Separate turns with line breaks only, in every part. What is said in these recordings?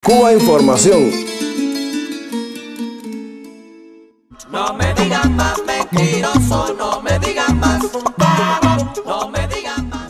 Cuba Información.
No me digan más mentiroso, no me digan más, no me digan más.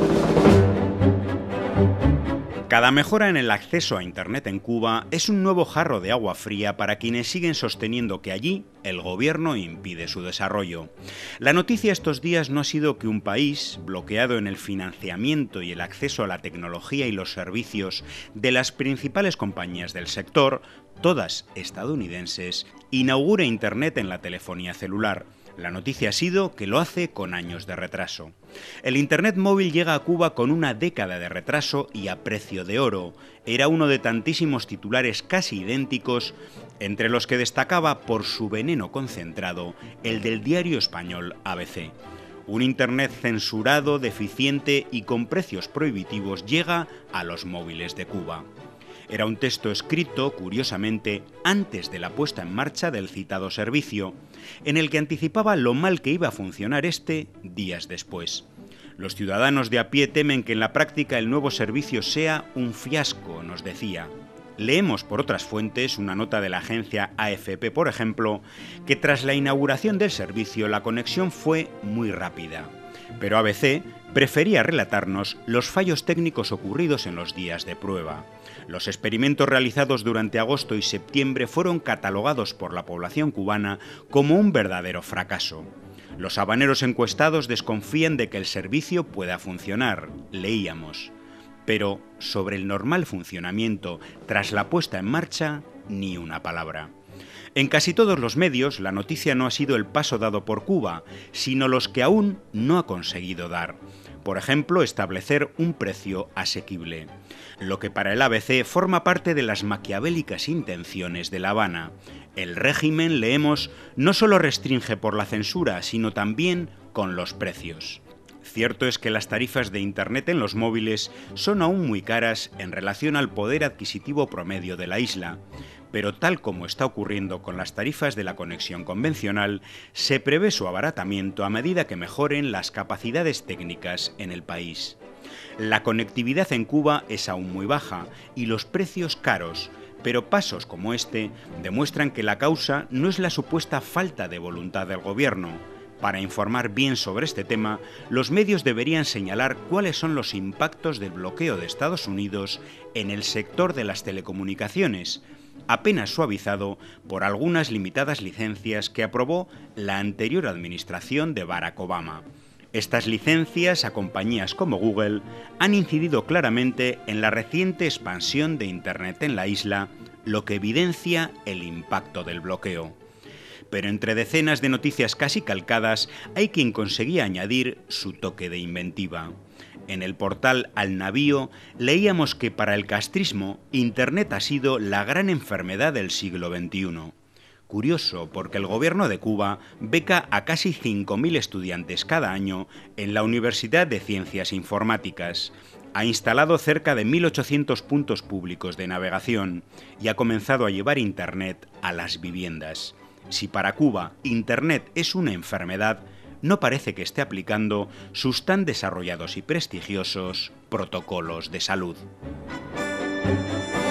Cada mejora en el acceso a Internet en Cuba es un nuevo jarro de agua fría para quienes siguen sosteniendo que allí el gobierno impide su desarrollo. La noticia estos días no ha sido que un país, bloqueado en el financiamiento y el acceso a la tecnología y los servicios de las principales compañías del sector, todas estadounidenses, inaugure Internet en la telefonía celular. La noticia ha sido que lo hace con años de retraso. El Internet móvil llega a Cuba con una década de retraso y a precio de oro. Era uno de tantísimos titulares casi idénticos, entre los que destacaba por su veneno concentrado el del diario español ABC. Un Internet censurado, deficiente y con precios prohibitivos llega a los móviles de Cuba. Era un texto escrito, curiosamente, antes de la puesta en marcha del citado servicio, en el que anticipaba lo mal que iba a funcionar este días después. Los ciudadanos de a pie temen que en la práctica el nuevo servicio sea un fiasco, nos decía. Leemos por otras fuentes una nota de la agencia AFP, por ejemplo, que tras la inauguración del servicio la conexión fue muy rápida. Pero ABC prefería relatarnos los fallos técnicos ocurridos en los días de prueba. Los experimentos realizados durante agosto y septiembre fueron catalogados por la población cubana como un verdadero fracaso. Los habaneros encuestados desconfían de que el servicio pueda funcionar, leíamos. Pero sobre el normal funcionamiento tras la puesta en marcha, ni una palabra. En casi todos los medios, la noticia no ha sido el paso dado por Cuba, sino los que aún no ha conseguido dar. Por ejemplo, establecer un precio asequible. Lo que para el ABC forma parte de las maquiavélicas intenciones de La Habana. El régimen, leemos, no solo restringe por la censura, sino también con los precios. Cierto es que las tarifas de Internet en los móviles son aún muy caras en relación al poder adquisitivo promedio de la isla, pero tal como está ocurriendo con las tarifas de la conexión convencional, se prevé su abaratamiento a medida que mejoren las capacidades técnicas en el país. La conectividad en Cuba es aún muy baja y los precios caros, pero pasos como este demuestran que la causa no es la supuesta falta de voluntad del gobierno. Para informar bien sobre este tema, los medios deberían señalar cuáles son los impactos del bloqueo de Estados Unidos en el sector de las telecomunicaciones, apenas suavizado por algunas limitadas licencias que aprobó la anterior administración de Barack Obama. Estas licencias a compañías como Google han incidido claramente en la reciente expansión de Internet en la isla, lo que evidencia el impacto del bloqueo. Pero entre decenas de noticias casi calcadas hay quien conseguía añadir su toque de inventiva. En el portal Al Navío leíamos que para el castrismo Internet ha sido la gran enfermedad del siglo XXI. Curioso, porque el gobierno de Cuba beca a casi 5.000 estudiantes cada año en la Universidad de Ciencias Informáticas. Ha instalado cerca de 1.800 puntos públicos de navegación y ha comenzado a llevar Internet a las viviendas. Si para Cuba Internet es una enfermedad, no parece que esté aplicando sus tan desarrollados y prestigiosos protocolos de salud.